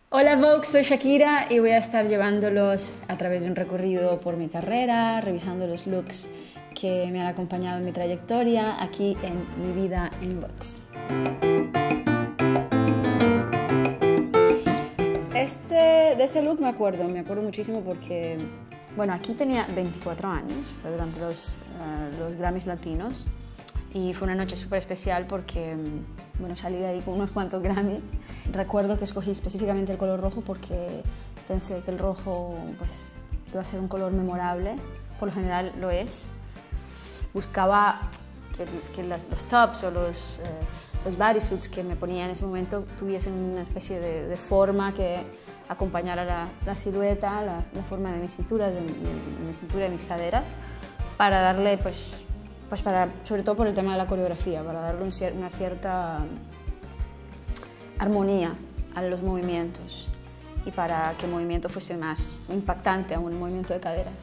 Hola Vogue, soy Shakira y voy a estar llevándolos a través de un recorrido por mi carrera, revisando los looks que me han acompañado en mi trayectoria aquí en Mi Vida en Vogue. De este look me acuerdo muchísimo porque, bueno, aquí tenía 24 años, fue durante los Grammys Latinos y fue una noche súper especial porque, bueno, salí de ahí con unos cuantos Grammys. Recuerdo que escogí específicamente el color rojo porque pensé que el rojo pues, iba a ser un color memorable, por lo general lo es. Buscaba que los tops o los bodysuits que me ponía en ese momento tuviesen una especie de forma que acompañara la silueta, la forma de mis cinturas, de mi cintura y mis caderas, para darle, pues sobre todo por el tema de la coreografía, para darle una cierta armonía a los movimientos y para que el movimiento fuese más impactante aún, el movimiento de caderas.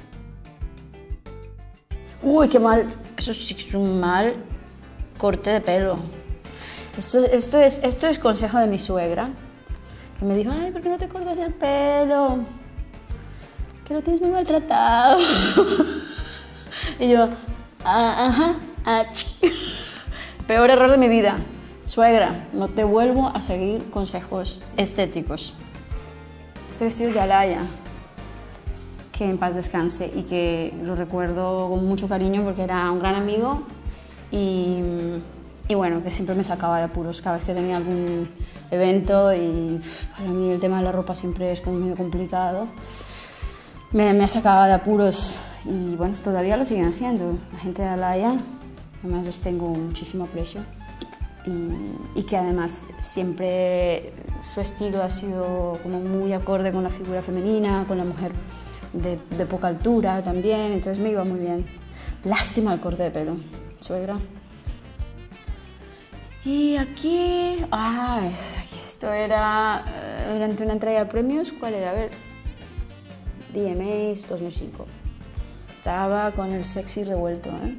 Uy, qué mal, eso sí es un mal corte de pelo. Esto es consejo de mi suegra, que me dijo, ay, ¿por qué no te cortas el pelo? Que lo tienes muy maltratado. Y yo, peor error de mi vida. Suegra, no te vuelvo a seguir consejos estéticos. Este vestido es de Alaya, que en paz descanse y que lo recuerdo con mucho cariño porque era un gran amigo y bueno, que siempre me sacaba de apuros cada vez que tenía algún evento y para mí el tema de la ropa siempre es como medio complicado. Me sacaba de apuros y bueno, todavía lo siguen haciendo. La gente de Alaya, además les tengo muchísimo aprecio y que además siempre su estilo ha sido como muy acorde con la figura femenina, con la mujer de poca altura también, entonces me iba muy bien. Lástima el corte de pelo, suegra. Y aquí, esto era durante una entrega de premios, ¿cuál era? A ver, VMAs 2005. Estaba con el sexy revuelto, ¿eh?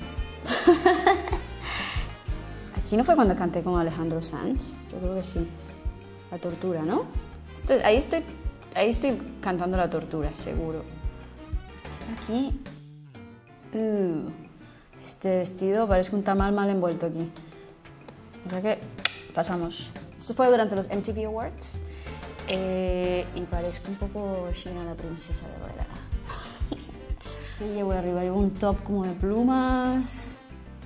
Aquí no fue cuando canté con Alejandro Sanz, yo creo que sí. La tortura, ¿no? Ahí estoy cantando La Tortura, seguro. Aquí, este vestido parece un tamal mal envuelto aquí. O sea que pasamos. Esto fue durante los MTV Awards y parezco un poco Sheena la princesa de Guerrera. Y llevo arriba, llevo un top como de plumas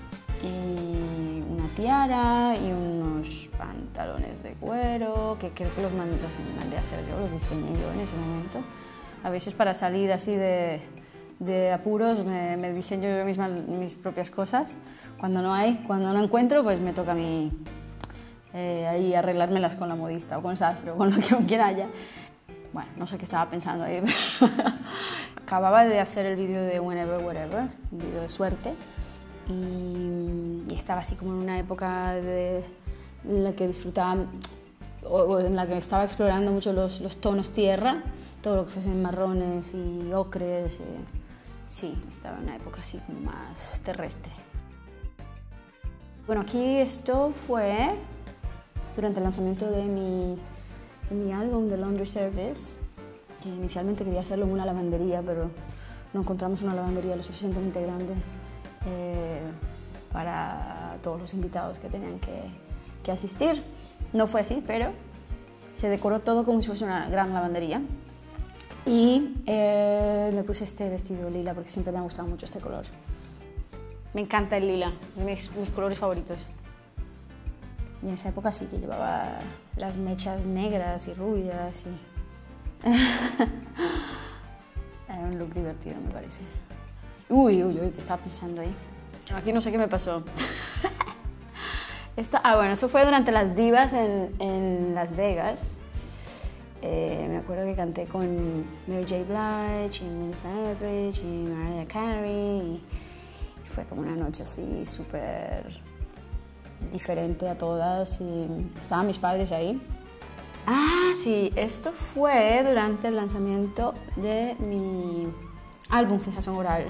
y una tiara y unos pantalones de cuero que creo que los mandé a hacer yo, los diseñé yo en ese momento. A veces para salir así de apuros me diseño yo misma mis propias cosas. Cuando no encuentro, pues me toca a mí ahí arreglármelas con la modista o con el sastre o con lo que quien haya. Bueno, no sé qué estaba pensando ahí. Acababa de hacer el vídeo de Whenever, Whatever, un vídeo de suerte. Y estaba así como en una época en la que disfrutaba, o en la que estaba explorando mucho los tonos tierra, todo lo que fuesen marrones y ocres. Sí, estaba en una época así como más terrestre. Bueno, aquí esto fue durante el lanzamiento de mi álbum, The Laundry Service, que inicialmente quería hacerlo en una lavandería, pero no encontramos una lavandería lo suficientemente grande para todos los invitados que tenían que asistir. No fue así, pero se decoró todo como si fuese una gran lavandería. Y me puse este vestido lila porque siempre me ha gustado mucho este color. Me encanta el lila, es de mis colores favoritos. Y en esa época sí que llevaba las mechas negras y rubias. Era un look divertido, me parece. Uy, ¿qué estaba pensando ahí? Aquí no sé qué me pasó. Bueno, eso fue durante las divas en Las Vegas. Me acuerdo que canté con Mary J. Blige y Melissa Etheridge y Mariah Carey. Y fue como una noche así súper diferente a todas. Y estaban mis padres ahí. Sí, esto fue durante el lanzamiento de mi álbum Fijación Oral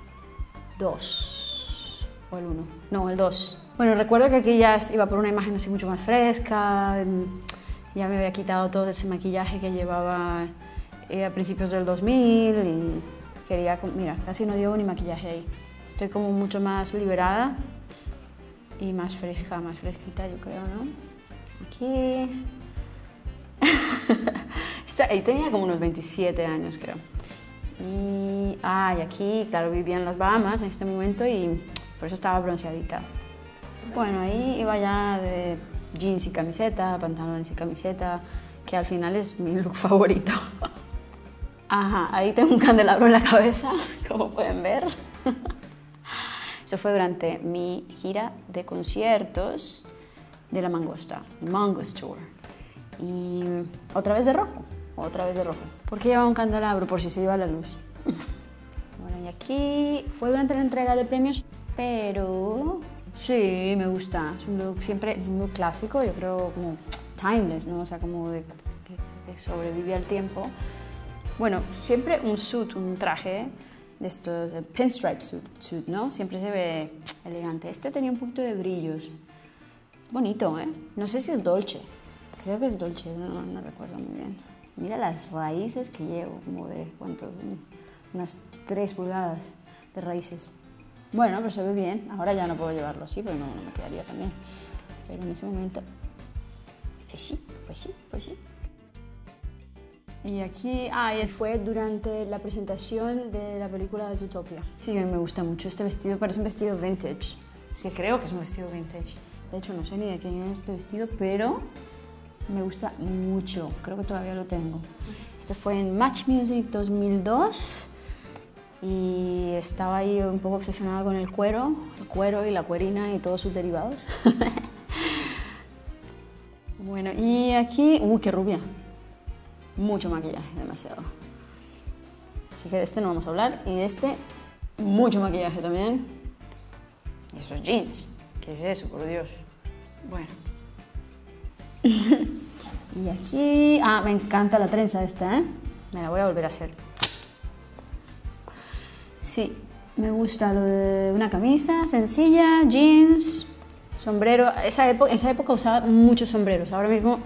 2, o el 1, no, el 2. Bueno, recuerdo que aquí ya iba por una imagen así mucho más fresca, Ya me había quitado todo ese maquillaje que llevaba a principios del 2000 y quería, mira, casi no llevo ni maquillaje ahí. Estoy como mucho más liberada y más fresca, más fresquita, yo creo, ¿no? Aquí... Ahí tenía como unos 27 años, creo. Y aquí, claro, vivía en las Bahamas en este momento y por eso estaba bronceadita. Bueno, ahí iba ya de jeans y camiseta, pantalones y camiseta, que al final es mi look favorito. Ajá, ahí tengo un candelabro en la cabeza, como pueden ver. Eso fue durante mi gira de conciertos de la Mangosta, Mangost Tour. Y otra vez de rojo. ¿Por qué llevaba un candelabro? Por si se iba la luz. Bueno, y aquí fue durante la entrega de premios, pero sí, me gusta. Es un look siempre, un look clásico, yo creo como timeless, ¿no? O sea, como de que sobrevive al tiempo. Bueno, siempre un suit, un traje de estos pinstripe suit, ¿no? Siempre se ve elegante. Este tenía un poquito de brillos. Bonito, ¿eh? No sé si es Dolce. Creo que es Dolce, no recuerdo muy bien. Mira las raíces que llevo, como de, ¿cuánto? Unas 3 pulgadas de raíces. Bueno, pero se ve bien. Ahora ya no puedo llevarlo así, pero no me quedaría tan bien. Pero en ese momento, pues sí. Y aquí, y fue durante la presentación de la película Zootopia. Sí, me gusta mucho este vestido, parece un vestido vintage. Sí, creo que es un vestido vintage. De hecho, no sé ni de quién es este vestido, pero me gusta mucho. Creo que todavía lo tengo. Este fue en Match Music 2002 y estaba ahí un poco obsesionada con el cuero y la cuerina y todos sus derivados. Bueno, y aquí, qué rubia. Mucho maquillaje, demasiado. Así que de este no vamos a hablar. Y de este, mucho maquillaje también. Y esos jeans. ¿Qué es eso, por Dios? Bueno. Y aquí... me encanta la trenza esta, ¿eh? Me la voy a volver a hacer. Sí, me gusta lo de una camisa sencilla, jeans, sombrero. En esa época usaba muchos sombreros. Ahora mismo...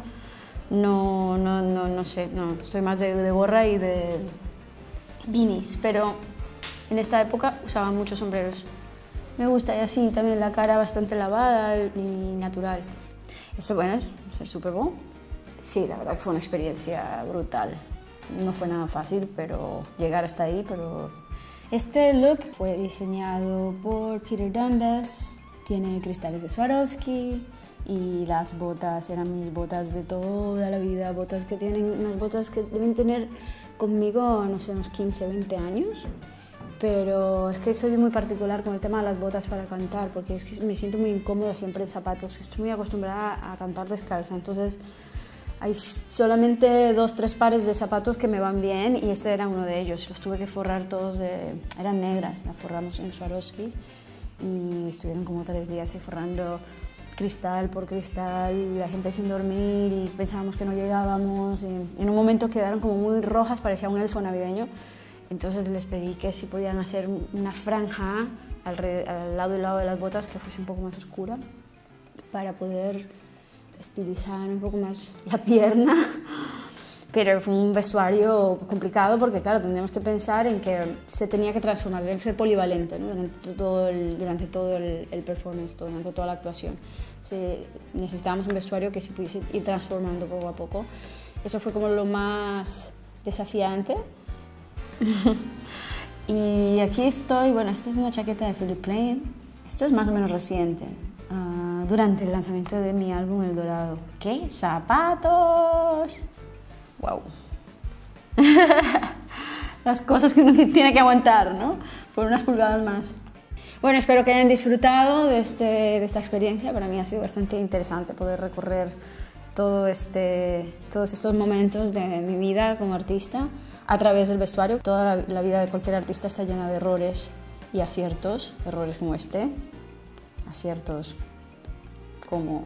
No sé, estoy más de gorra y de beanies, pero en esta época usaba muchos sombreros. Me gusta, y así también la cara bastante lavada y natural. Esto, bueno, es el Super Bowl. Sí, la verdad que fue una experiencia brutal. No fue nada fácil, pero llegar hasta ahí, pero... Este look fue diseñado por Peter Dundas, tiene cristales de Swarovski, y las botas eran mis botas de toda la vida, unas botas que deben tener conmigo, no sé, unos 15, 20 años, pero es que soy muy particular con el tema de las botas para cantar, porque es que me siento muy incómoda siempre en zapatos, estoy muy acostumbrada a cantar descalza, entonces hay solamente 2, 3 pares de zapatos que me van bien y este era uno de ellos, los tuve que forrar todos, eran negras, las forramos en Swarovski y estuvieron como 3 días ahí forrando cristal por cristal, la gente sin dormir y pensábamos que no llegábamos y en un momento quedaron como muy rojas, parecía un elfo navideño, entonces les pedí que si podían hacer una franja al lado y lado de las botas que fuese un poco más oscura para poder estilizar un poco más la pierna, pero fue un vestuario complicado porque claro, tendríamos que pensar en que se tenía que transformar, tenía que ser polivalente, ¿no? durante todo el performance, durante toda la actuación. Necesitábamos un vestuario que se pudiese ir transformando poco a poco. Eso fue como lo más desafiante. Y aquí estoy, bueno, esta es una chaqueta de Philip Plein. Esto es más o menos reciente, durante el lanzamiento de mi álbum El Dorado. ¿Qué? ¡Zapatos! ¡Wow! Las cosas que uno tiene que aguantar, ¿no? Por unas pulgadas más. Bueno, espero que hayan disfrutado de esta experiencia. Para mí ha sido bastante interesante poder recorrer todos estos momentos de mi vida como artista a través del vestuario. Toda la vida de cualquier artista está llena de errores y aciertos. Errores como este, aciertos como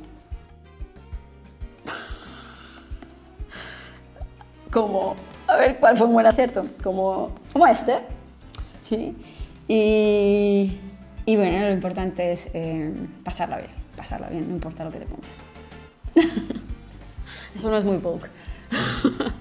a ver, ¿cuál fue un buen acierto? Como este, ¿sí? Y bueno, lo importante es pasarla bien, no importa lo que te pongas. Eso no es muy Vogue.